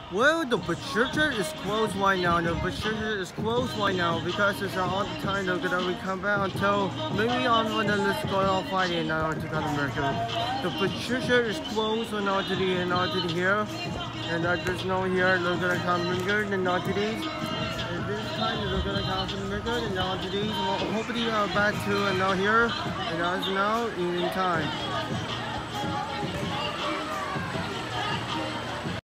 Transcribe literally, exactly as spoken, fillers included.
Well, the Berserker is closed right now. The Berserker is closed right now because it's all the time they're gonna be come back until maybe on when the list go on Friday now to come to America. The Berserker is closed and not to the and not to the here, and uh, there's no here. They're gonna come bigger and not to these. And this time they're gonna come from bigger and not to these. Well, hopefully uh, back to and now here and as now in time.